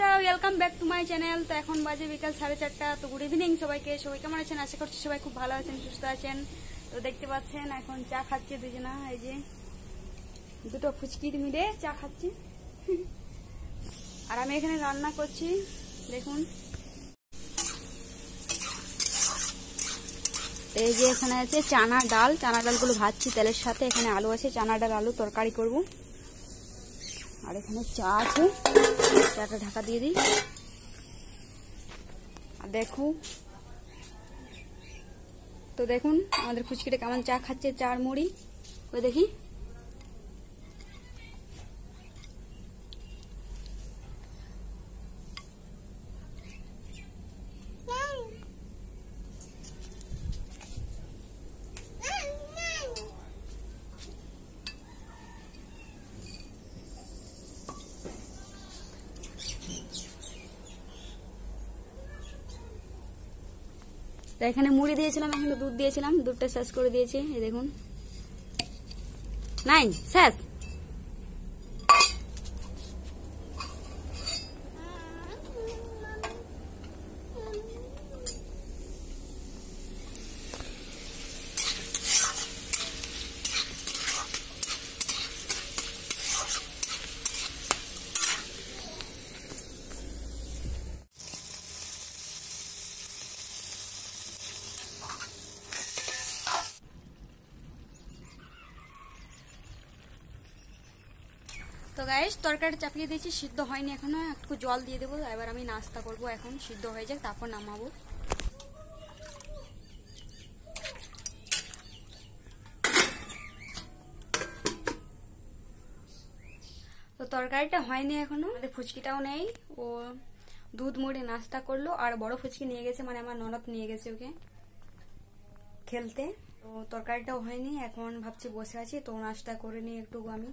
বন্ধুরা welcome back to my channel. তো এখন বাজে বিকাল 4:30। তো গুড ইভিনিং সবাইকে। সবাই কেমন আছেন? আশা করছি সবাই খুব ভালো আছেন, সুস্থ আছেন। তো দেখতে পাচ্ছেন এখন চা খাচ্ছে দুজনা, এই যে দুটো ফুচকি মিলে চা খাচ্ছে। আর আমি এখানে রান্না করছি, দেখুন। এই যে এখানে আছে চানা ডাল, চানা ডালগুলো ভাজছি তেলের সাথে। এখানে আলু আছে, চানা ডাল আলু তরকারি করব। আর এখানে চা আছে, চাটা ঢাকা দিয়ে দিই। আর দেখুন আমাদের ফুচকিটা কেমন চা খাচ্ছে, চার মুড়ি। ওই দেখি এখানে মুড়ি দিয়েছিলাম, এখানে দুধ দিয়েছিলাম, দুধটা শেষ করে দিয়েছি। এই দেখুন, নাই শেষ। তো গাইস তরকারি চাপিয়ে দিয়েছি, সিদ্ধ হয়নি এখনো, একটু জল দিয়ে দেবো। এবার আমি নাস্তা করব, এখন সিদ্ধ হয়ে যাক তারপর নামাবো। তো তরকারিটা হয়নি এখনো, আমাদের ফুচকিটাও নেই। ও দুধ মুড়ি নাস্তা করলো, আর বড় ফুচকি নিয়ে গেছে, মানে আমার ননদ নিয়ে গেছে ওকে খেলতে। তো তরকারিটাও হয়নি, এখন ভাবছি বসে আছি তো নাস্তা করে নিই একটু আমি।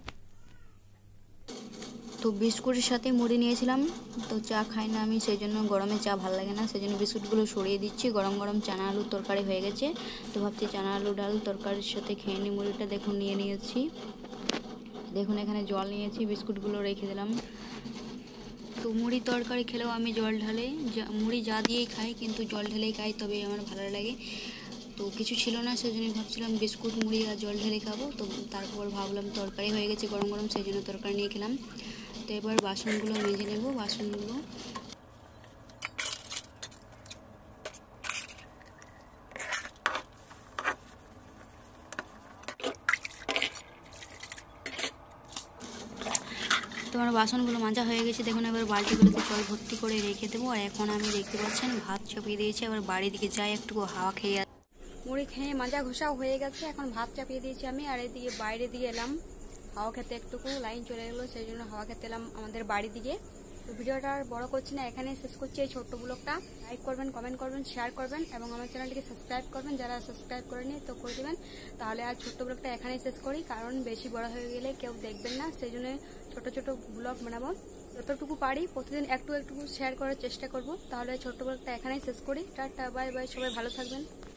তো বিস্কুটের সাথে মুড়ি নিয়েছিলাম, তো চা খাই না আমি, সেই জন্য গরমে চা ভালো লাগে না, সেই জন্য বিস্কুটগুলো সরিয়ে দিচ্ছি। গরম গরম চানা আলুর তরকারি হয়ে গেছে, তো ভাবছি চানা আলু ডাল তরকারির সাথে খেয়ে নিই। মুড়িটা দেখুন নিয়ে নিয়েছি, দেখুন এখানে জল নিয়েছি, বিস্কুটগুলো রেখে দিলাম। তো মুড়ি তরকারি খেলেও আমি জল ঢালে, মুড়ি যা দিয়েই খাই, কিন্তু জল ঢেলেই খাই, তবে আমার ভালো লাগে। তো কিছু ছিল না, সেই জন্য ভাবছিলাম বিস্কুট মুড়ি আর জল ঢেলে খাবো। তো তারপর ভাবলাম তরকারি হয়ে গেছে গরম গরম, সেই জন্য তরকারি নিয়ে খেলাম। তো এবার বাসনগুলো মেজে নেব, বাসনগুলো। তো আমার বাসনগুলো মাজা হয়ে গেছে, দেখুন। এবার বালতিগুলোতে জল ভর্তি করে রেখে দেবো। আর এখন আমি দেখতে পাচ্ছেন ভাত চাপিয়ে দিয়েছি, এবার বাড়ির দিকে যাই, একটু হাওয়া খেয়ে। মুড়ি খেয়ে মাজা ঘষাও হয়ে গেছে, এখন ভাত চাপিয়ে দিয়েছি আমি। আর এদিকে বাইরে দিয়ে এলাম হাওয়া খেতে, একটুকু লাইন চলে গেলো, সেই জন্য হাওয়া খেতে এলাম আমাদের বাড়ির দিকে। তো ভিডিওটা আর বড় করছি না, এখানে শেষ করছি এই ছোট্ট ব্লগটা। লাইক করবেন, কমেন্ট করবেন, শেয়ার করবেন এবং আমার চ্যানেলটিকে সাবস্ক্রাইব করবেন। যারা সাবস্ক্রাইব করেনি তো করে দেবেন। তাহলে আর ছোট্ট ব্লগটা এখানেই শেষ করি, কারণ বেশি বড় হয়ে গেলে কেউ দেখবেন না, সেই জন্য ছোট ছোট ব্লগ বানাবো। যতটুকু পারি প্রতিদিন একটু একটু শেয়ার করার চেষ্টা করব। তাহলে ছোট্ট ব্লগটা এখানেই শেষ করি। টাটা, বাই বাই, সবাই ভালো থাকবেন।